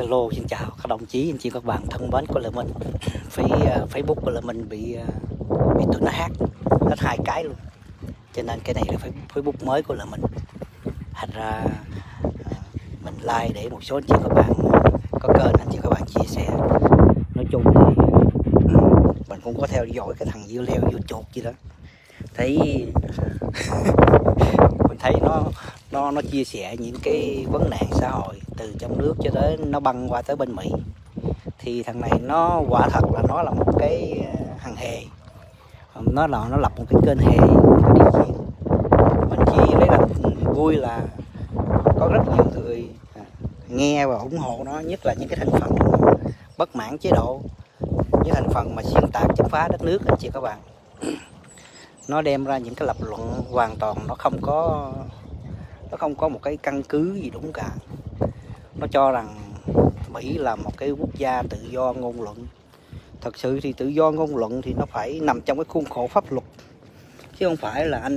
Hello, xin chào các đồng chí, anh chị các bạn thân mến của Lê Minh. Facebook của Lê Minh bị tụi nó hack hết 2 cái luôn, cho nên cái này là Facebook mới của Lê Minh. Thành ra mình like để một số anh chị các bạn có kênh anh chị các bạn chia sẻ. Nói chung thì mình cũng có theo dõi cái thằng dưa leo dưa chuột gì đó, thấy mình thấy nó chia sẻ những cái vấn nạn xã hội từ trong nước cho đến nó băng qua tới bên Mỹ. Thì thằng này nó quả thật là nó là một cái thằng hề, nó lập một cái kênh hề đi chuyện. Mình chỉ lấy làm vui là có rất nhiều người nghe và ủng hộ nó, nhất là những cái thành phần bất mãn chế độ, những thành phần mà xuyên tạc chống phá đất nước anh chị các bạn. Nó đem ra những cái lập luận hoàn toàn nó không có một cái căn cứ gì đúng cả. Nó cho rằng Mỹ là một cái quốc gia tự do ngôn luận. Thật sự thì tự do ngôn luận thì nó phải nằm trong cái khuôn khổ pháp luật, chứ không phải là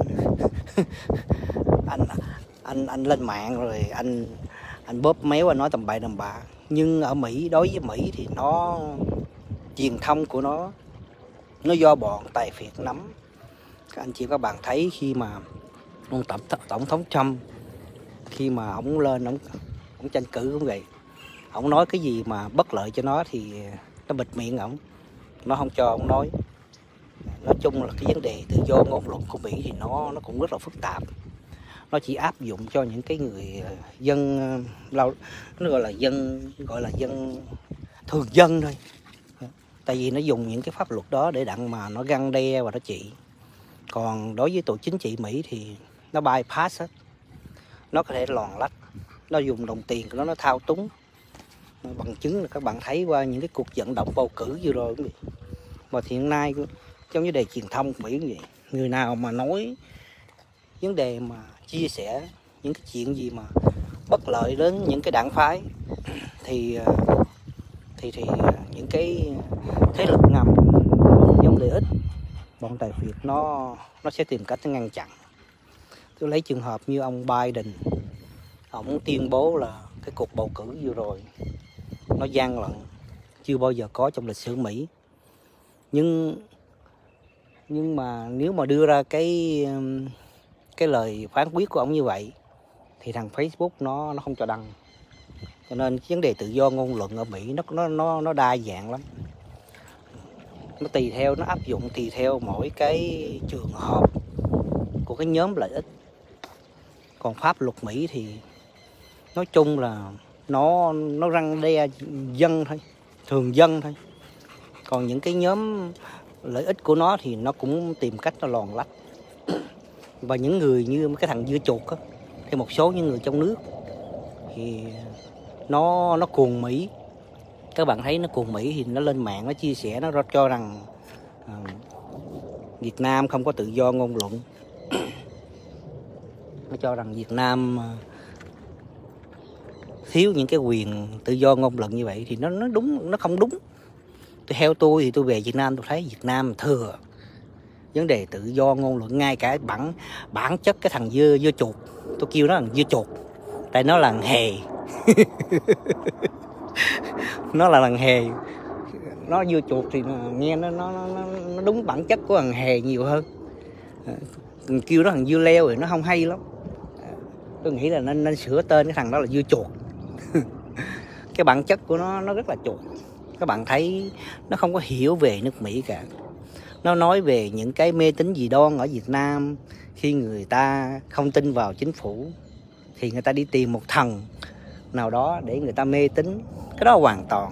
anh lên mạng rồi anh bóp méo, anh nói tầm bậy tầm bạ. Nhưng ở Mỹ, đối với Mỹ thì nó truyền thông của nó do bọn tài phiệt nắm. Các anh chị các bạn thấy khi mà ông tổng thống Trump, khi mà ông lên ông tranh cử cũng vậy, ông nói cái gì mà bất lợi cho nó thì nó bịt miệng ổng, nó không cho ông nói. Nói chung là cái vấn đề tự do ngôn luận của Mỹ thì nó cũng rất là phức tạp. Nó chỉ áp dụng cho những cái người dân nó gọi là dân thường dân thôi. Tại vì nó dùng những cái pháp luật đó để đặng mà nó răn đe và nó trị. Còn đối với tổ chính trị Mỹ thì nó bypass hết. Nó có thể lòn lách, nó dùng đồng tiền của nó thao túng. Bằng chứng là các bạn thấy qua những cái cuộc vận động bầu cử vừa rồi cũng vậy. Mà hiện nay trong vấn đề truyền thông của Mỹ cũng vậy, người nào mà nói vấn đề mà chia sẻ những cái chuyện gì mà bất lợi đến những cái đảng phái thì những cái thế lực ngầm giống lợi ích, bọn tài phiệt nó sẽ tìm cách ngăn chặn. Tôi lấy trường hợp như ông Biden, ông tuyên bố là cái cuộc bầu cử vừa rồi nó gian lận chưa bao giờ có trong lịch sử Mỹ. Nhưng mà nếu mà đưa ra cái lời phán quyết của ông như vậy thì thằng Facebook nó không cho đăng. Cho nên vấn đề tự do ngôn luận ở Mỹ nó đa dạng lắm. Nó nó áp dụng tùy theo mỗi cái trường hợp của cái nhóm lợi ích. Còn pháp luật Mỹ thì nói chung là nó răn đe dân thôi, thường dân thôi. Còn những cái nhóm lợi ích của nó thì nó cũng tìm cách nó lòn lách. Và những người như cái thằng dưa chuột á, hay một số những người trong nước thì nó cuồng Mỹ. Các bạn thấy nó cuồng Mỹ thì nó lên mạng nó chia sẻ, nó cho rằng Việt Nam không có tự do ngôn luận. Nó cho rằng Việt Nam thiếu những cái quyền tự do ngôn luận như vậy thì nó không đúng. Theo tôi thì tôi về Việt Nam tôi thấy Việt Nam thừa vấn đề tự do ngôn luận. Ngay cả bản chất cái thằng dưa chuột, tôi kêu nó là dưa chuột tại nó là thằng hề. Nó là thằng hề, nó dưa chuột thì nghe nó đúng bản chất của thằng hề nhiều hơn. Kêu nó thằng dưa leo thì nó không hay lắm. Tôi nghĩ là nên sửa tên cái thằng đó là dưa chuột. Cái bản chất của nó rất là chuột. Các bạn thấy nó không có hiểu về nước Mỹ cả. Nó nói về những cái mê tín dị đoan ở Việt Nam. Khi người ta không tin vào chính phủ thì người ta đi tìm một thần nào đó để người ta mê tín. Cái đó hoàn toàn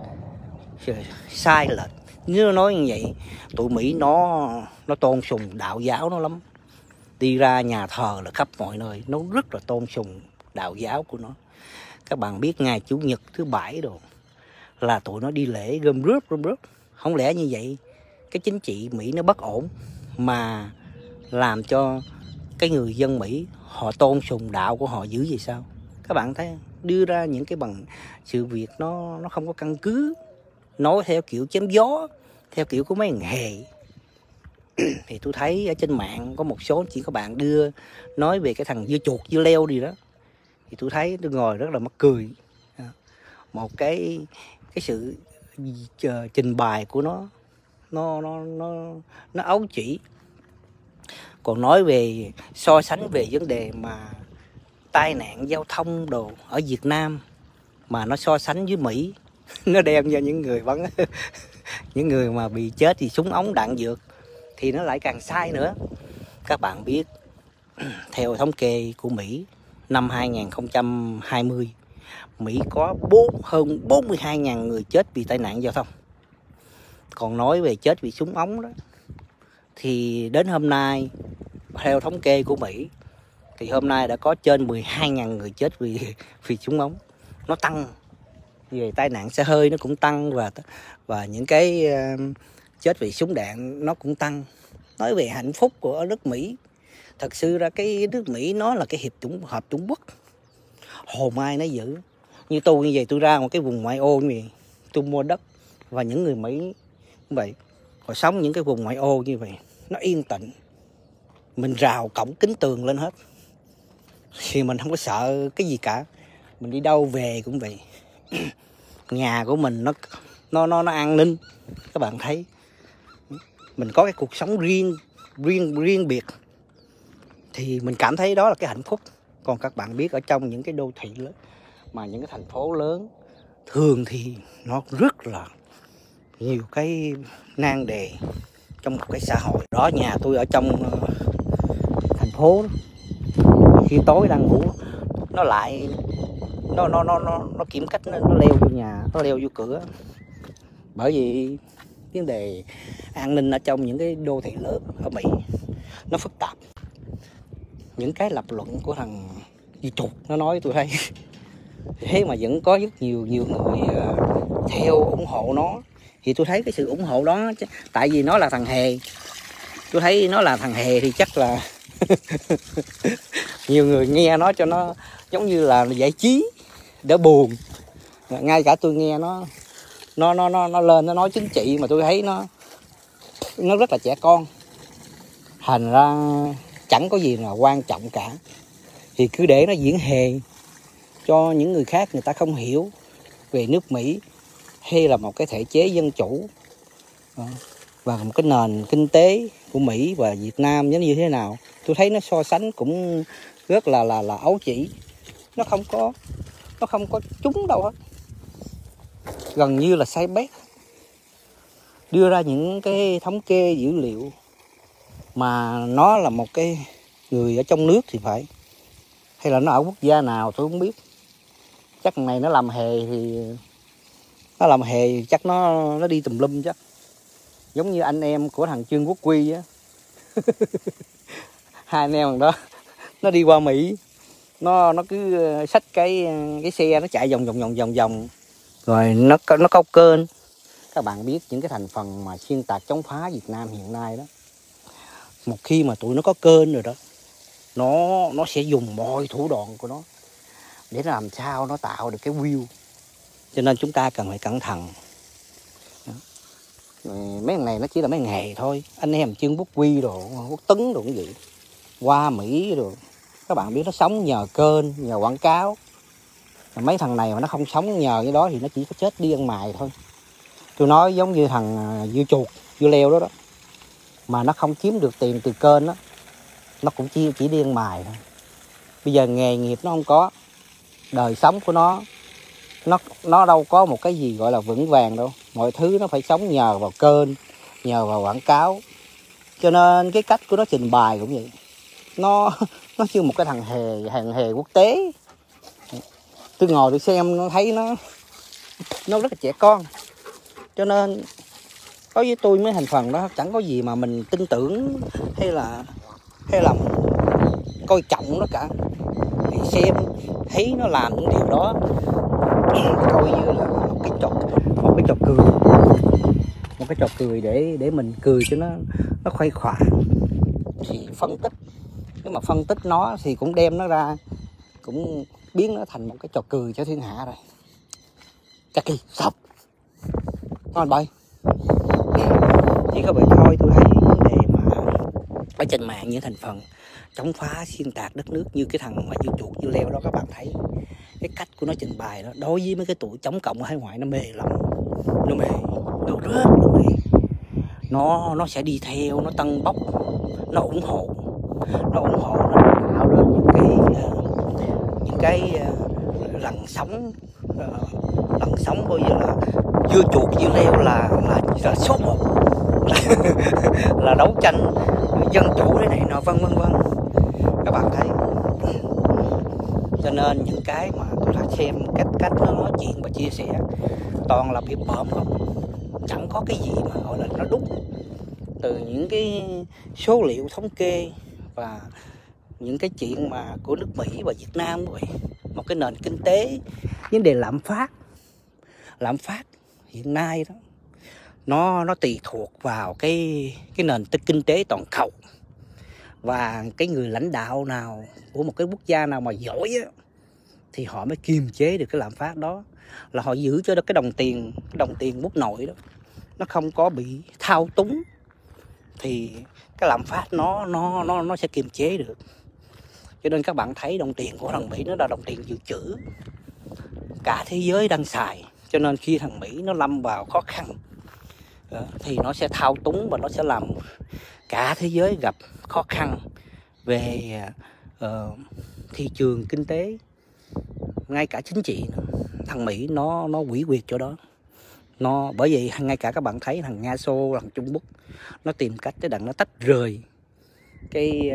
sai lệch. Nếu nói như vậy, tụi Mỹ nó tôn sùng đạo giáo nó lắm. Đi ra nhà thờ là khắp mọi nơi, nó rất là tôn sùng đạo giáo của nó. Các bạn biết ngày Chủ nhật thứ Bảy đồ là tụi nó đi lễ gom rớp. Không lẽ như vậy cái chính trị Mỹ nó bất ổn mà làm cho cái người dân Mỹ họ tôn sùng đạo của họ dữ vậy sao? Các bạn thấy đưa ra những cái bằng sự việc nó không có căn cứ, nói theo kiểu chém gió, theo kiểu của mấy thằng hề. Thì tôi thấy ở trên mạng có một số chị các bạn đưa nói về cái thằng dưa chuột dưa leo gì đó, thì tôi thấy tôi ngồi rất là mắc cười. một cái sự trình bày của nó ấu chỉ. Còn nói về so sánh về vấn đề mà tai nạn giao thông đồ ở Việt Nam mà nó so sánh với Mỹ, nó đem cho những người bắn những người mà bị chết vì súng ống đạn dược thì nó lại càng sai nữa. Các bạn biết, theo thống kê của Mỹ năm 2020, Mỹ có hơn 42.000 người chết vì tai nạn giao thông. Còn nói về chết vì súng ống đó, thì đến hôm nay theo thống kê của Mỹ thì hôm nay đã có trên 12.000 người chết vì súng ống. Nó tăng về tai nạn xe hơi, nó cũng tăng, và những cái chết vì súng đạn nó cũng tăng. Nói về hạnh phúc của nước Mỹ, thật sự ra cái nước Mỹ nó là cái hợp Trung Quốc, hồn ai nó giữ. Như tôi như vậy, tôi ra một cái vùng ngoại ô như vậy, tôi mua đất, và những người Mỹ cũng vậy, họ sống những cái vùng ngoại ô như vậy, nó yên tĩnh. Mình rào cổng kính tường lên hết thì mình không có sợ cái gì cả. Mình đi đâu về cũng vậy. Nhà của mình nó an ninh. Các bạn thấy mình có cái cuộc sống riêng biệt thì mình cảm thấy đó là cái hạnh phúc. Còn các bạn biết ở trong những cái đô thị lớn, mà những cái thành phố lớn, thường thì nó rất là nhiều cái nan đề trong một cái xã hội đó. Nhà tôi ở trong thành phố đó, khi tối đang ngủ nó lại nó kiếm cách nó leo vô nhà, nó leo vô cửa. Bởi vì vấn đề an ninh ở trong những cái đô thị lớn ở Mỹ nó phức tạp. Những cái lập luận của thằng Di Chuột nó nói tôi thấy thế mà vẫn có rất nhiều người theo ủng hộ nó. Thì tôi thấy cái sự ủng hộ đó, tại vì nó là thằng hề. Tôi thấy nó là thằng hề thì chắc là nhiều người nghe nó cho nó giống như là giải trí, đỡ buồn. Ngay cả tôi nghe nó lên nó nói chính trị mà tôi thấy nó rất là trẻ con. Thành ra chẳng có gì là quan trọng cả, thì cứ để nó diễn hề cho những người khác người ta không hiểu về nước Mỹ hay là một cái thể chế dân chủ và một cái nền kinh tế của Mỹ và Việt Nam như thế nào. Tôi thấy nó so sánh cũng rất là ấu chỉ. Nó không có trúng đâu hết, gần như là sai bét. Đưa ra những cái thống kê dữ liệu mà nó là một cái người ở trong nước thì phải, hay là nó ở quốc gia nào tôi không biết. Chắc này nó làm hề thì chắc nó đi tùm lum chắc. Giống như anh em của thằng Trương Quốc Huy á. Hai anh em thằng đó nó đi qua Mỹ, nó cứ xách cái xe nó chạy vòng rồi nó câu kênh. Các bạn biết những cái thành phần mà xuyên tạc chống phá Việt Nam hiện nay đó, một khi mà tụi nó có kênh rồi đó, nó sẽ dùng mọi thủ đoạn của nó để làm sao nó tạo được cái view. Cho nên chúng ta cần phải cẩn thận. Mấy thằng này nó chỉ là mấy nghề thôi. Anh em Trương Quốc Huy đồ, Quốc Tấn đồ cái gì qua Mỹ rồi, các bạn biết nó sống nhờ kênh, nhờ quảng cáo. Mấy thằng này mà nó không sống nhờ cái đó thì nó chỉ có chết đi ăn mày thôi. Tôi nói giống như thằng dưa chuột, dưa leo đó mà nó không kiếm được tiền từ kênh đó, nó cũng chỉ đi ăn mày thôi. Bây giờ nghề nghiệp nó không có, đời sống của nó đâu có một cái gì gọi là vững vàng đâu. Mọi thứ nó phải sống nhờ vào kênh, nhờ vào quảng cáo. Cho nên cái cách của nó trình bày cũng vậy. Nó như một cái thằng hề quốc tế. Tôi ngồi tôi xem nó thấy nó rất là trẻ con. Cho nên đối với tôi mấy thành phần đó chẳng có gì mà mình tin tưởng hay là coi trọng nó cả. Thì xem thấy nó làm những điều đó coi như là một cái trò cười để mình cười cho nó khoái khỏa. Thì phân tích, nếu mà phân tích nó thì cũng đem nó ra, cũng biến nó thành một cái trò cười cho thiên hạ rồi. Chắc kỳ sốc con bay chỉ có vậy thôi. Tôi thấy vấn đề mà ở trên mạng những thành phần chống phá xuyên tạc đất nước như cái thằng mà dưa chuột dưa leo đó, các bạn thấy cái cách của nó trình bày đó đối với mấy cái tụi chống cộng ở hải ngoại nó mê lắm, nó mê, nó rất là mê. Nó sẽ đi theo, nó tâng bốc, nó ủng hộ, nó tạo lên những cái lằn sóng, coi như là dưa chuột dưa leo là số một là đấu tranh dân chủ thế này nọ vân vân. Các bạn thấy, cho nên những cái mà tôi đã xem cách nó nói chuyện và chia sẻ toàn là việc bợm không, chẳng có cái gì mà gọi là nó đúng từ những cái số liệu thống kê và những cái chuyện mà của nước Mỹ và Việt Nam vậy. Một cái nền kinh tế, vấn đề lạm phát hiện nay đó nó tùy thuộc vào cái nền kinh tế toàn cầu, và cái người lãnh đạo nào của một cái quốc gia nào mà giỏi á, thì họ mới kiềm chế được cái lạm phát đó, là họ giữ cho cái đồng tiền quốc nội đó nó không có bị thao túng, thì cái lạm phát nó sẽ kiềm chế được. Cho nên các bạn thấy đồng tiền của thằng Mỹ nó là đồng tiền dự trữ, cả thế giới đang xài, cho nên khi thằng Mỹ nó lâm vào khó khăn thì nó sẽ thao túng và nó sẽ làm cả thế giới gặp khó khăn về thị trường kinh tế, ngay cả chính trị nữa. Thằng Mỹ nó quỷ quyệt chỗ đó. Bởi vậy ngay cả các bạn thấy thằng Nga Xô, thằng Trung Quốc nó tìm cách để đặng nó tách rời cái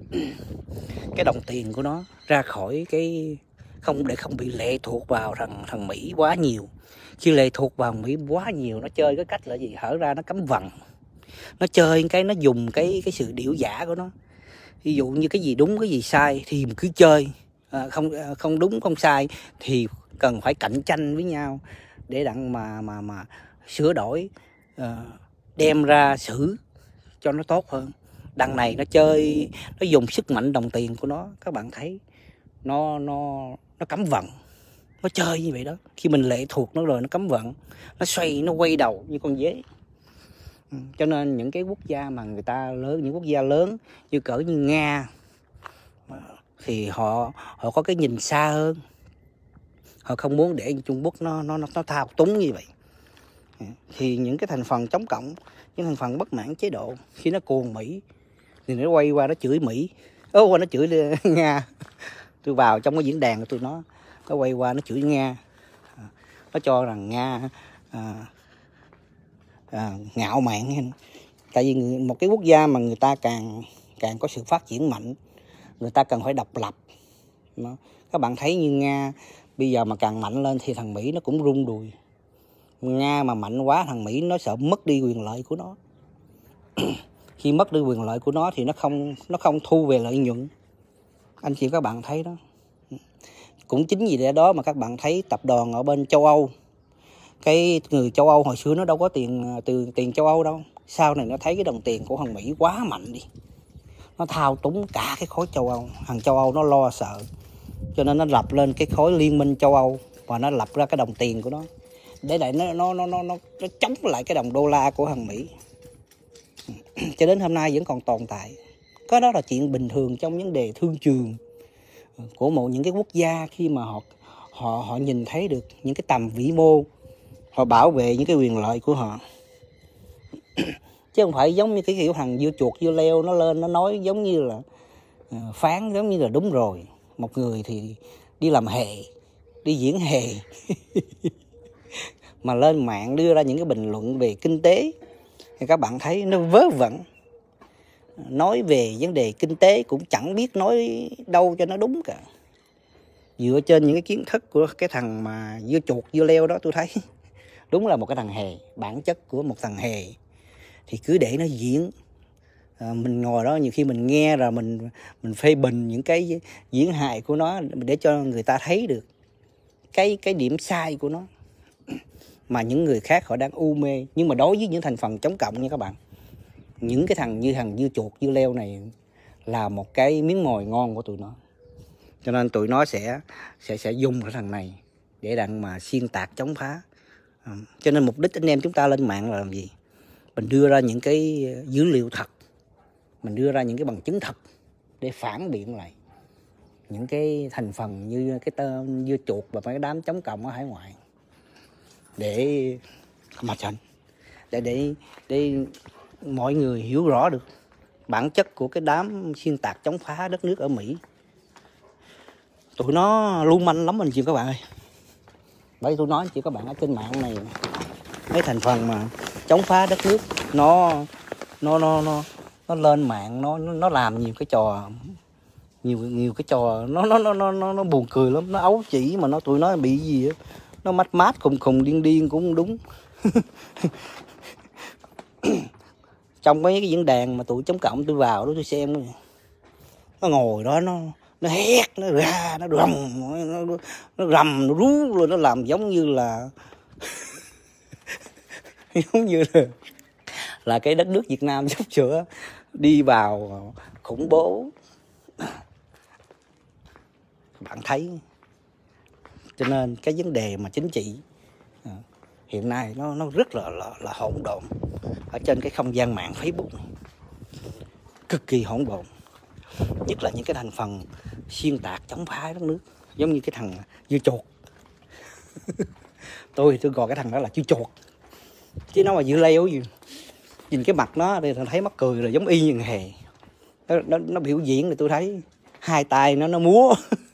đồng tiền của nó ra khỏi cái, để không bị lệ thuộc vào thằng Mỹ quá nhiều. Khi lệ thuộc vào Mỹ quá nhiều, nó chơi cái cách là gì? Hở ra nó cấm vận, nó chơi cái, nó dùng cái sự điệu giả của nó. Ví dụ như cái gì đúng cái gì sai thì mình cứ chơi, không đúng không sai thì cần phải cạnh tranh với nhau để đặng mà sửa đổi, đem ra xử cho nó tốt hơn. Đằng này nó chơi, nó dùng sức mạnh đồng tiền của nó, các bạn thấy nó cấm vận, nó chơi như vậy đó. Khi mình lệ thuộc nó rồi nó cấm vận, nó xoay, nó quay đầu như con dế. Cho nên những cái quốc gia mà người ta lớn, những quốc gia lớn như cỡ như Nga thì họ có cái nhìn xa hơn, họ không muốn để Trung Quốc nó thao túng như vậy. Thì những cái thành phần chống cộng, những thành phần bất mãn chế độ, khi nó cuồng Mỹ thì nó quay qua nó chửi Mỹ, nó chửi Nga. Tôi vào trong cái diễn đàn của tụi nó quay qua nó chửi Nga, nó cho rằng Nga ngạo mạn. Tại vì một cái quốc gia mà người ta càng có sự phát triển mạnh, người ta cần phải độc lập. Các bạn thấy như Nga bây giờ mà càng mạnh lên thì thằng Mỹ nó cũng rung đùi. Nga mà mạnh quá, thằng Mỹ nó sợ mất đi quyền lợi của nó. Khi mất đi quyền lợi của nó thì nó không thu về lợi nhuận. Anh chị các bạn thấy đó. Cũng chính vì lẽ đó mà các bạn thấy tập đoàn ở bên châu Âu, cái người châu Âu hồi xưa nó đâu có tiền châu Âu đâu. Sau này nó thấy cái đồng tiền của thằng Mỹ quá mạnh đi, nó thao túng cả cái khối châu Âu. Thằng châu Âu nó lo sợ, cho nên nó lập lên cái khối liên minh châu Âu và nó lập ra cái đồng tiền của nó để lại nó chống lại cái đồng đô la của thằng Mỹ. Cho đến hôm nay vẫn còn tồn tại. Có đó là chuyện bình thường trong vấn đề thương trường của những cái quốc gia, khi mà họ nhìn thấy được những cái tầm vĩ mô, họ bảo vệ những cái quyền lợi của họ. Chứ không phải giống như cái kiểu thằng dưa chuột dưa leo nó lên nó nói giống như là phán giống như là đúng rồi. Một người thì đi làm hề, đi diễn hề mà lên mạng đưa ra những cái bình luận về kinh tế thì các bạn thấy nó vớ vẩn. Nói về vấn đề kinh tế cũng chẳng biết nói đâu cho nó đúng cả. Dựa trên những cái kiến thức của cái thằng mà dưa chuột dưa leo đó, tôi thấy đúng là một cái thằng hề, bản chất của một thằng hề. Thì cứ để nó diễn, mình ngồi đó nhiều khi mình nghe rồi mình phê bình những cái diễn hài của nó để cho người ta thấy được cái điểm sai của nó mà những người khác họ đang u mê. Nhưng mà đối với những thành phần chống cộng nha các bạn, những cái thằng như thằng dưa chuột dưa leo này là một cái miếng mồi ngon của tụi nó. Cho nên tụi nó sẽ dùng cái thằng này để đặng mà xuyên tạc chống phá. Cho nên mục đích anh em chúng ta lên mạng là làm gì? Mình đưa ra những cái dữ liệu thật, mình đưa ra những cái bằng chứng thật để phản biện lại những cái thành phần như cái tên dưa chuột và mấy cái đám chống cộng ở hải ngoại, để mà thành để mọi người hiểu rõ được bản chất của cái đám xuyên tạc chống phá đất nước ở Mỹ. Tụi nó lưu manh lắm anh chị các bạn ơi. Bởi tôi nói chị các bạn, ở trên mạng này mấy thành phần mà chống phá đất nước nó lên mạng, nó làm nhiều cái trò, nhiều cái trò nó buồn cười lắm, nó ấu chỉ mà tụi nó bị gì á, nó mát khùng điên cũng không đúng. Trong mấy cái diễn đàn mà tụi chống cộng tôi vào đó tôi xem, nó ngồi đó nó hét, nó ra, nó rầm nó rú rồi, nó làm giống như là giống như là cái đất nước Việt Nam sắp sửa đi vào khủng bố. Bạn thấy, cho nên cái vấn đề mà chính trị hiện nay nó rất là hỗn độn ở trên cái không gian mạng Facebook này. Cực kỳ hỗn độn, nhất là những cái thành phần xuyên tạc chống phá đất nước, giống như cái thằng dưa chuột. tôi gọi cái thằng đó là dưa chuột, chứ nó mà dưa leo gì. Nhìn cái mặt nó thì thấy mắc cười rồi, giống y như hề. Nó biểu diễn thì tôi thấy hai tay nó múa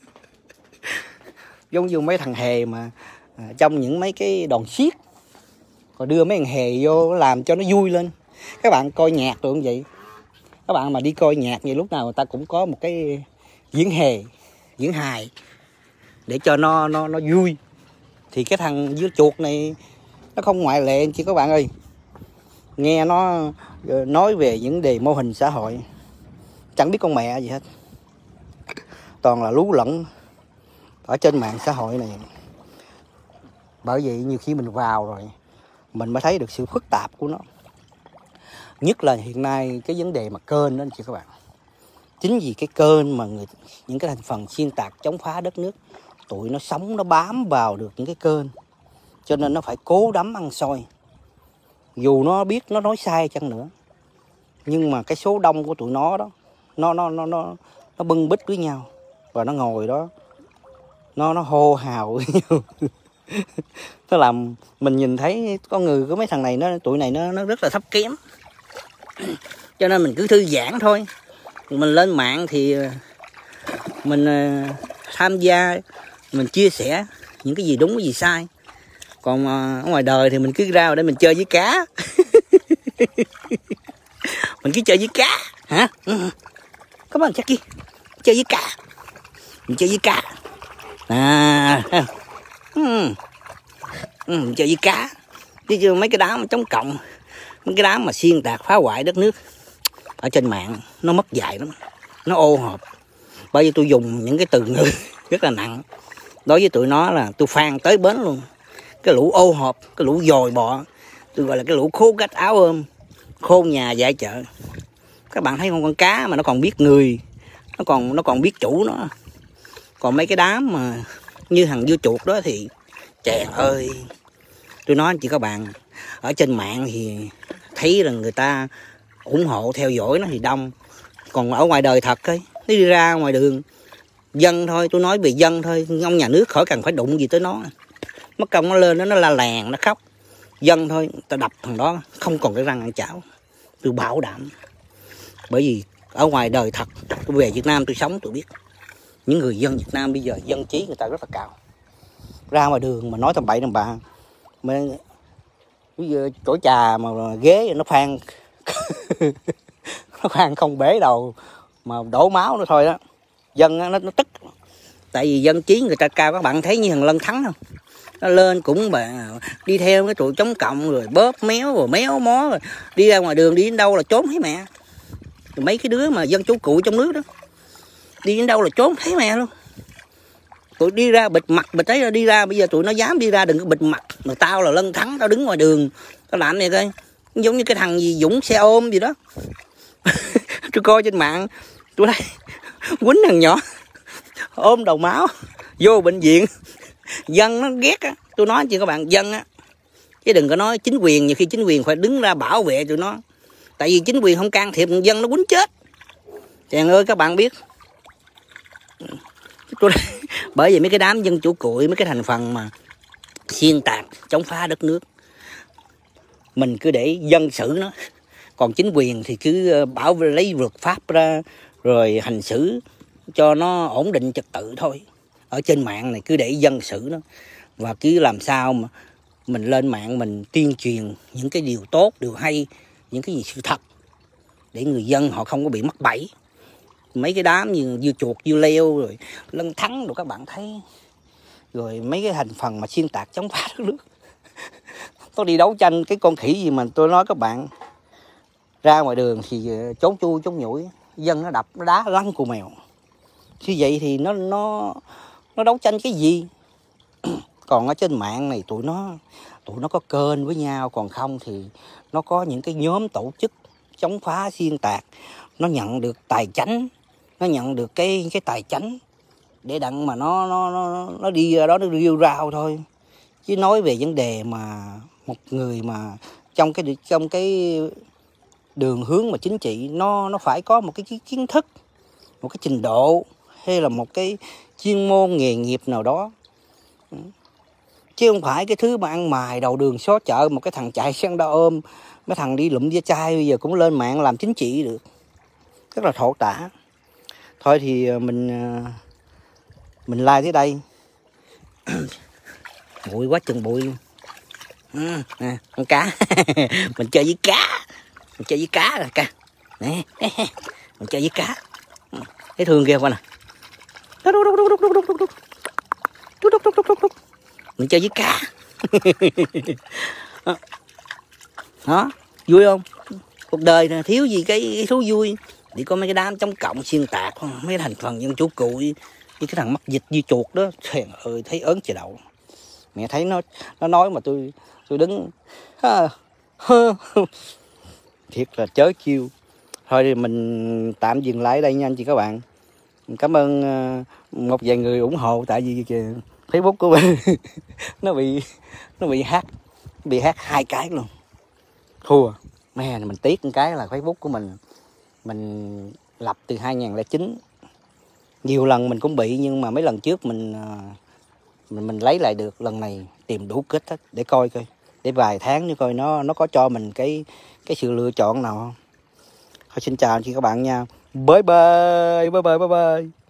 giống như mấy thằng hề mà trong những mấy cái đòn xiết, còn đưa mấy thằng hề vô làm cho nó vui lên. Các bạn coi nhạc rồi cũng vậy, các bạn mà đi coi nhạc vậy lúc nào người ta cũng có một cái diễn hề, diễn hài để cho nó vui. Thì cái thằng dưa chuột này nó không ngoại lệ chị các bạn ơi. Nghe nó nói về những đề mô hình xã hội, chẳng biết con mẹ gì hết, toàn là lú lẫn ở trên mạng xã hội này. Bởi vậy nhiều khi mình vào rồi mình mới thấy được sự phức tạp của nó. Nhất là hiện nay cái vấn đề mà kênh đó chị các bạn. Chính vì cái kênh mà những cái thành phần xuyên tạc chống phá đất nước, tụi nó sống, nó bám vào được những cái kênh, cho nên nó phải cố đắm ăn xôi. Dù nó biết nó nói sai chăng nữa, nhưng mà cái số đông của tụi nó đó, nó bưng bít với nhau và nó ngồi đó, nó hô hào với nhau. Nó làm mình nhìn thấy con người của mấy thằng này, tụi này nó rất là thấp kém. Cho nên mình cứ thư giãn thôi. Mình lên mạng thì mình tham gia, mình chia sẻ những cái gì đúng cái gì sai. Còn ở ngoài đời thì mình cứ ra để mình chơi với cá. Mình cứ chơi với cá hả? Cảm ơn Jackie. Chơi với cá, mình chơi với cá mình chơi với cá. Chứ mấy cái đám chống cộng, mấy cái đám mà xuyên tạc phá hoại đất nước ở trên mạng nó mất dạy lắm, nó ô hợp. Bởi vì tôi dùng những cái từ ngữ rất là nặng đối với tụi nó, là tôi phàn tới bến luôn. Cái lũ ô hợp, cái lũ dòi bọ, tôi gọi là cái lũ khố gách áo ôm, khôn nhà dạy chợ. Các bạn thấy không, con cá mà nó còn biết người, nó còn biết chủ nó. Còn mấy cái đám mà như thằng dưa chuột đó thì chèn ơi. Tôi nói chị các bạn, ở trên mạng thì thấy là người ta ủng hộ theo dõi nó thì đông, còn ở ngoài đời thật ấy, nó đi ra ngoài đường dân thôi, tôi nói về dân thôi, ông nhà nước khỏi cần phải đụng gì tới nó. Mất công nó lên nó la làng, nó khóc. Dân thôi, ta đập thằng đó không còn cái răng ăn chảo, tôi bảo đảm. Bởi vì ở ngoài đời thật, tôi về Việt Nam tôi sống tôi biết, những người dân Việt Nam bây giờ dân trí người ta rất là cao. Ra ngoài đường mà nói tầm bậy tầm bạ, bây giờ chỗ trà mà ghế nó phan nó phan không bể đầu mà đổ máu nữa thôi đó, dân nó tức. Tại vì dân trí người ta cao. Các bạn thấy như thằng Lân Thắng không, nó lên cũng đi theo cái tụi chống cộng rồi bóp méo rồi méo mó, rồi đi ra ngoài đường đi đến đâu là trốn thấy mẹ. Rồi mấy cái đứa mà dân chủ cụ trong nước đó đi đến đâu là trốn thấy mẹ luôn. Tụi đi ra bịt mặt bịt ấy, đi ra bây giờ tụi nó dám đi ra đừng có bịt mặt. Mà tao là Lân Thắng, tao đứng ngoài đường tao làm này coi, giống như cái thằng gì Dũng xe ôm gì đó. Tôi coi trên mạng tôi thấy quýnh thằng nhỏ ôm đầu máu vô bệnh viện. Dân nó ghét á. Tôi nói chị các bạn, dân á, chứ đừng có nói chính quyền. Nhiều khi chính quyền phải đứng ra bảo vệ tụi nó. Tại vì chính quyền không can thiệp, dân nó quýnh chết. Chàng ơi, các bạn biết. Bởi vì mấy cái đám dân chủ cụi, mấy cái thành phần mà xuyên tạc chống phá đất nước, mình cứ để dân xử nó, còn chính quyền thì cứ bảo lấy luật pháp ra rồi hành xử cho nó ổn định trật tự thôi. Ở trên mạng này cứ để dân xử nó, và cứ làm sao mà mình lên mạng mình tuyên truyền những cái điều tốt, điều hay, những cái gì sự thật để người dân họ không có bị mắc bẫy. Mấy cái đám như dưa chuột, dưa leo rồi Lân Thắng rồi các bạn thấy, rồi mấy cái thành phần mà xuyên tạc chống phá đất nước. Tôi đi đấu tranh cái con khỉ gì mà tôi nói các bạn, ra ngoài đường thì trốn chui trốn nhủi, dân nó đập nó đá lăn cù mèo. Như vậy thì nó đấu tranh cái gì? Còn ở trên mạng này tụi nó có kênh với nhau, còn không thì nó có những cái nhóm tổ chức chống phá xuyên tạc, nó nhận được tài chánh, nó nhận được cái tài chánh để đặng mà nó đi ra đó nó rêu rao thôi. Chứ nói về vấn đề mà một người mà trong cái đường hướng mà chính trị, nó phải có một cái kiến thức, một cái trình độ, hay là một cái chuyên môn nghề nghiệp nào đó, chứ không phải cái thứ mà ăn mài đầu đường xó chợ. Một cái thằng chạy sang đa ôm, mấy thằng đi lụm ve chai bây giờ cũng lên mạng làm chính trị được, rất là thổ tả. Thôi thì mình like tới đây. Bụi quá chừng bụi luôn. Con cá. Mình chơi với cá, mình chơi với cá rồi cá nè. Mình chơi với cá, thấy thương ghê không nè. Mình chơi với cá. Đó, vui không? Cuộc đời này thiếu gì cái thú vui. Chỉ có mấy cái đám chống cộng xuyên tạc, mấy thành phần dân chủ cụi, với cái thằng mắc dịch như chuột đó, trời ơi thấy ớn trời đậu. Mẹ thấy nó nói mà tôi đứng thiệt là chớ chiêu. Thôi thì mình tạm dừng lại ở đây nha anh chị các bạn. Cảm ơn một vài người ủng hộ, tại vì Facebook của mình nó bị hack 2 cái luôn. Thua. Mẹ mình tiếc một cái là Facebook của mình lập từ 2009. Nhiều lần mình cũng bị, nhưng mà mấy lần trước mình lấy lại được. Lần này tìm đủ kết hết để coi để vài tháng nữa coi nó có cho mình cái sự lựa chọn nào không. Thôi xin chào anh chị các bạn nha. Bye bye.